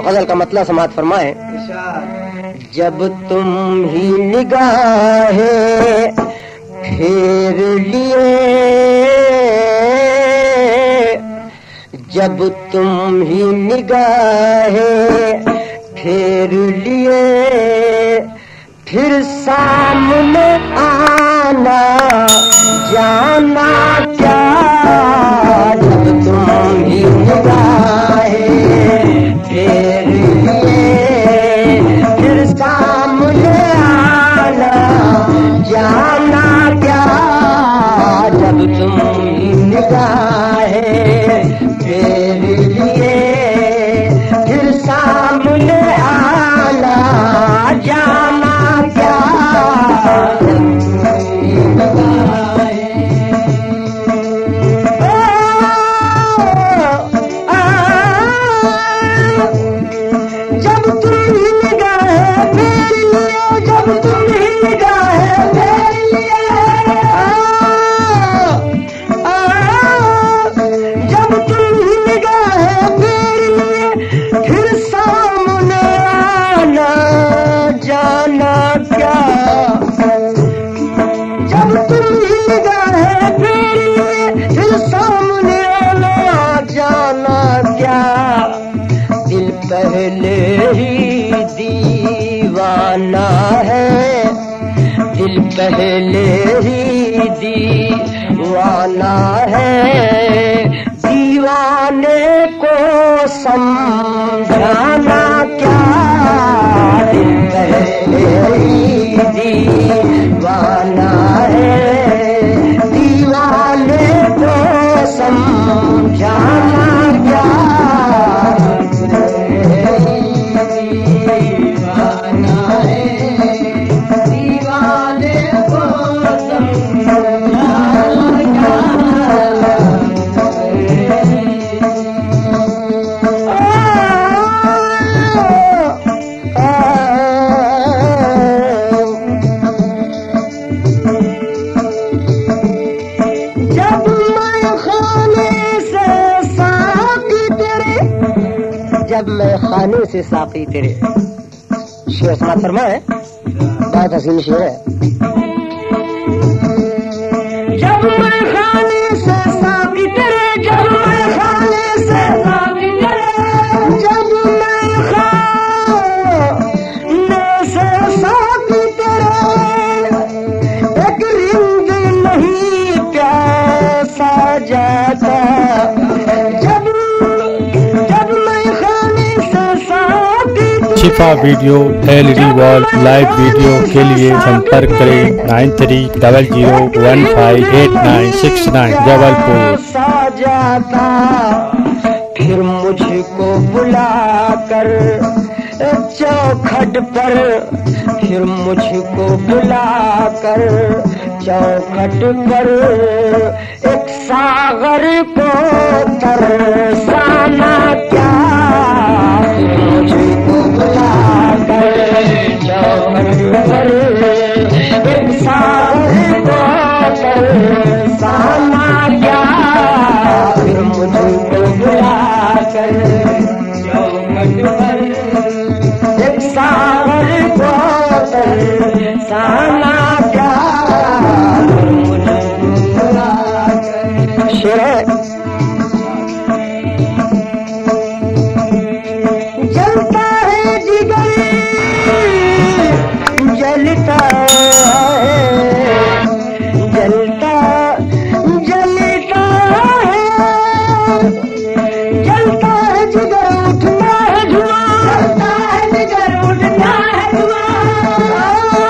गजल का मतलब समात फरमाए। जब तुम ही निगाहें फेर लिए, जब तुम ही निगाहें फेर लिए, फिर सामने आना जाना क्या। जब तुम ही निगाहें फेर लिए, फिर सामने आना जाना क्या। जब तुम ही निगाहें फेर लिए, फिर सामने आना जाना क्या। जब तुम ही निगाहें फेर लिए, जब तुम ही निगाहें फेर लिए, जब तुम ही निगाहें फेर लिए, फिर सामने आना जाना क्या। जब तुम ही निगाहें फेर लिए, फिर सामने आना जाना क्या। दिल पहले ही दीवाना है, दिल पहले ही दीवाना है। दीवाने को समझाना क्या। दिल पहले ही दीवाना है, दीवाने को समझाना क्या। जब मैं खाने से साकी तेरे, शेर समात फरमाए, बहुत हसीन शेर है। जब मैं खाने से साकी तेरे, जब मैं खाने से साकी तेरे, जब मैं खाने से साकी तेरे, एक रिंग नहीं प्यासा जाता। Shifa video LED wall live video के लिए संपर्क करें 9300158969 जबलपुर। फिर मुझको बुलाकर चौखट पर, फिर मुझको बुलाकर चौखट पर, एक सागर को तरसाना क्या। मुझको बुलाकर चौखट पर, एक सागर को तरसाना क्या। फिर मुझको बुलाकर चौखट पर, एक सागर को तरसाना क्या। शेर जलता है जिगर, जलता है, जलता जलता है, जलता है जिगर, उठता है धुआं, जलता है जिगर, उठता है धुआं।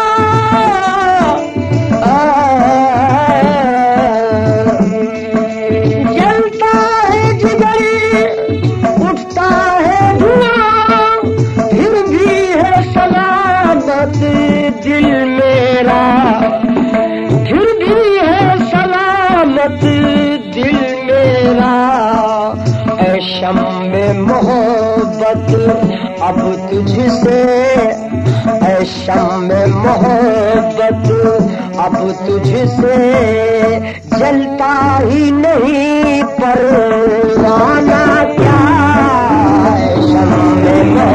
जलता है जिगर, उठता है धुआं, फिर भी है सलामत दिल मेरा, फिर भी है सलामत दिल मेरा। ऐ शम्मे मोहब्बत अब तुझसे, ऐ शम्मे मोहब्बत अब तुझसे, जलता ही नहीं परवाना क्या। ऐ शम्मे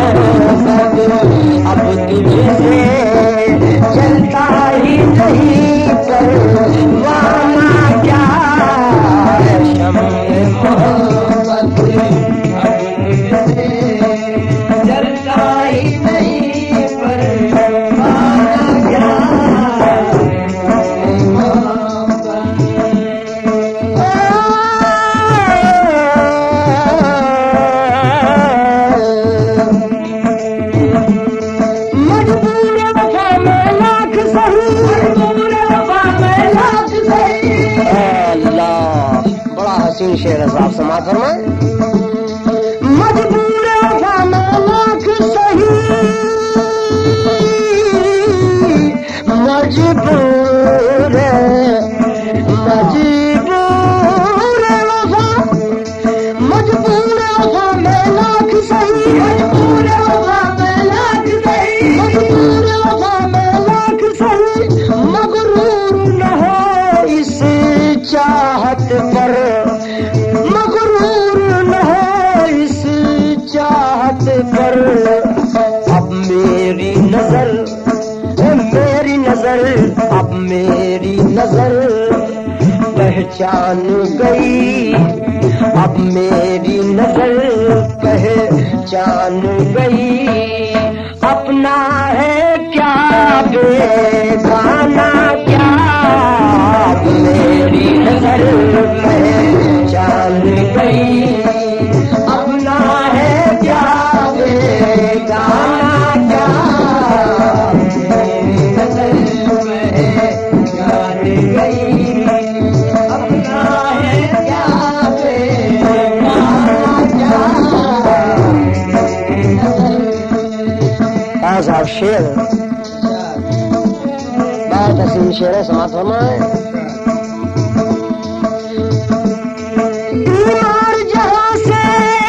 मजबूर वफा में लाख सही, मजबूर वफा में लाख सही। अल्लाह, बड़ा हसीन शेर है साहब, समाज फरमाए। मजबूर वफा में लाख सही, मजबूर मजबूर वफा, मजबूर वफा में लाख सही, मजबूर वफा में लाख सही, मजबूर वफा में लाख सही। मगरूर न हो इस चाहत पर, मगरूर न हो इस चाहत पर। अब मेरी नजर, मेरी नजर, अब मेरी नजर पहचान गई, अब मेरी नजर पहचान गई। अपना है क्या बेगाना क्या, अब मेरी नजर पहचान गई। अपना है क्या बेगाना क्या, मेरी नजर पहचान गई। अपना है क्या बेगाना क्या। साहब शेर बहुत हसीन शेर है, समाज फरमाए। बीमार जहां से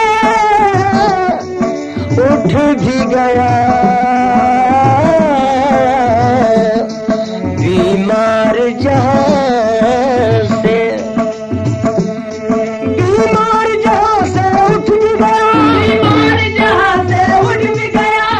उठ भी गया, बीमार जहां से, बीमार जहां से उठ भी गया, बीमार जहां से उठ भी गया,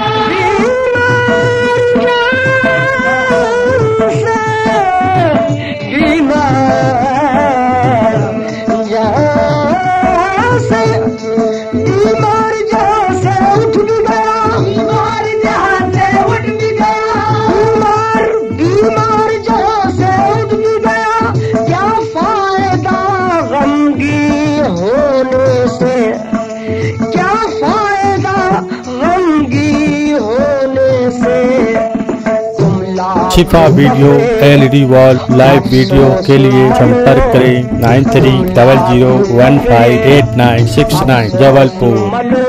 बीमार जहां से उठ भी गया, बीमार जहां से उठ भी गया, बीमार बीमार जहां से उठ भी गया। क्या फायदा गमगी होने से, क्या फायदा गमगी होने से। Shifa video LED wall live video के लिए संपर्क करें 9300158969 जबलपुर।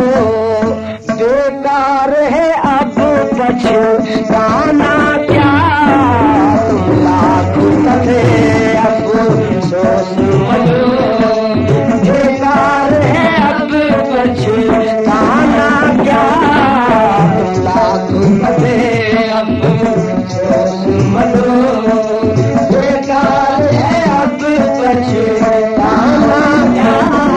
बेकार है अब पछताना क्या, तुम लाख कहे अफसोस मनो। बेकार है अब पछताना क्या, तुम लाख कहे अफसोस मनो। बेकार है अब पछताना क्या।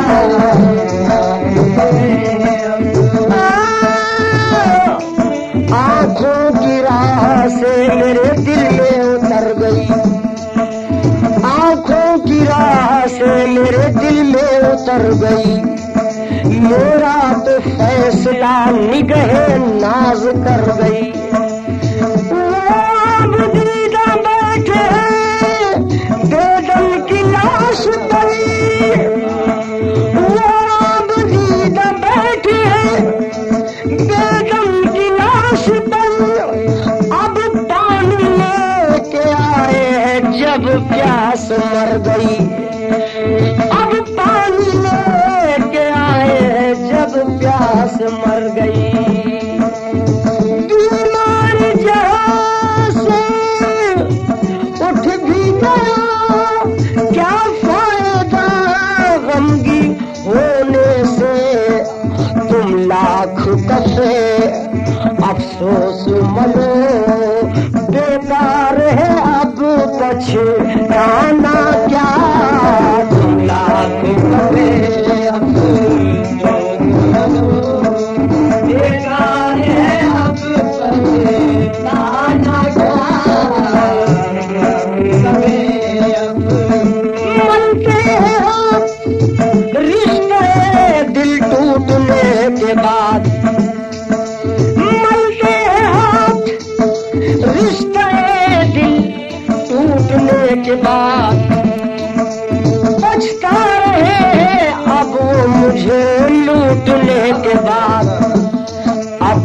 आंखों की राह से मेरे दिल में उतर गई, आंखों की राह से मेरे दिल में उतर गई। मेरा तो फैसला निगहे नाज कर गई। दीदा बैठे बेदम की लाश गई, दीदा बैठे बेदम की लाश गई। अब पानी लेके आए हैं जब प्यास मर गई, अब पानी लेके आए हैं जब प्यास मर गई। बीमार जहां से उठ भी गया, क्या फायदा गमगी होने से। तुम लाख कसे अफसोस मनो, बेकार है अब पछताना क्या। तुम लाख कसे अफसोस मनो, बेकार है अब पछताना क्या। मनते हैं रिश्ते दिल टूटने के बाद, मलते हैं हाथ रिश्ते दिल टूटने के बाद। पछता रहे हैं अब वो मुझे लूटने के बाद।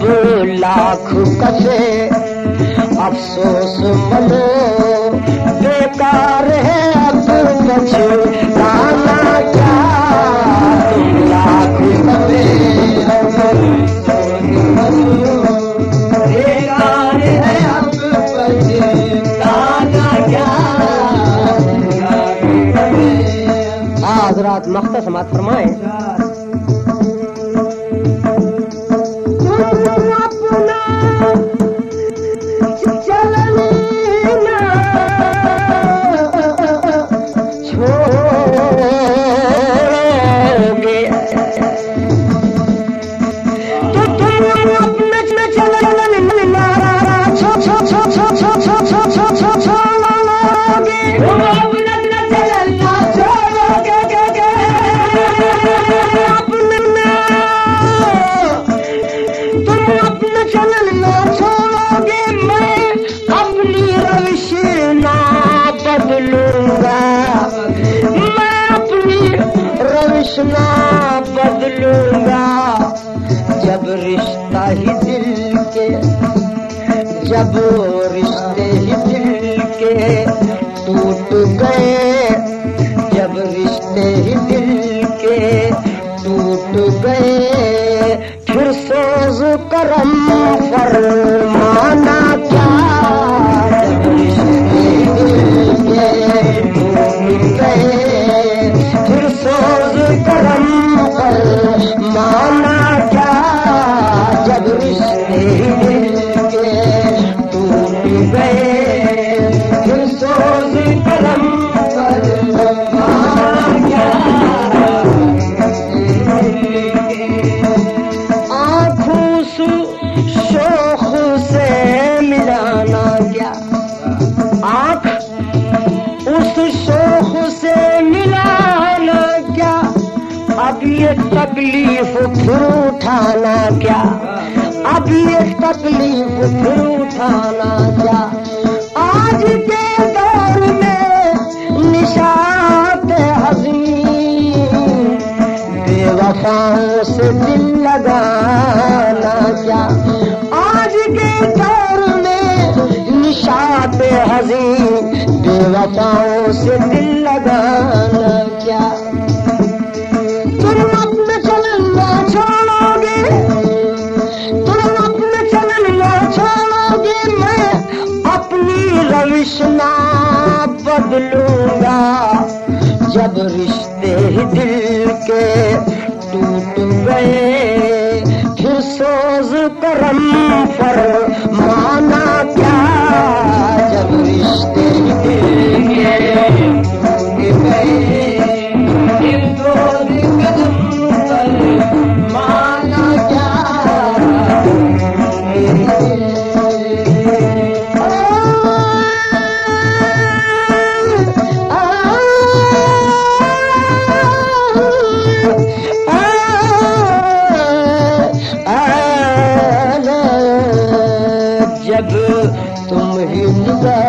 लाख कसे अफसोस मनो बेकार है अब पछताना क्या तुम लाख कसे बेकार है अब पछताना क्या। हज़रात मख्ता समात फरमाए ना बदलूंगा जब रिश्ता ही दिल के जब रिश्ते ही दिल के टूट गए जब रिश्ते ही दिल के टूट गए फिर सोज करम फरमाना क्या जब रिश्ते दिल के टूट गए फिर सोज करम फरमाना क्या जब रिश्ते दिल के टूट गए फिर सोज करम फरमाना क्या। आँखों से शोख से मिलाना क्या आँख उस शोख से मिलाना क्या अब ये तकलीफ फिर उठाना क्या अब ये तकलीफ फिर उठाना क्या। आज के दौर में निशात हज़ीन बेवफाओं से दिल लगाना क्या आज के दौर में निशात हज़ीन बेवफाओं से दिल लगाना क्या। तुम अपने चलना छोड़ोगे तुम अपने चलना छोड़ोगे मैं अपनी रविश ना बदलूंगा जब रिश्ते ही दिल के टूट गए फिर सोज करम फरमाना क्या जब रिश्ते ही दिल के टूट गए फिर सोज करम फरमाना क्या। जब तुम ही निगाह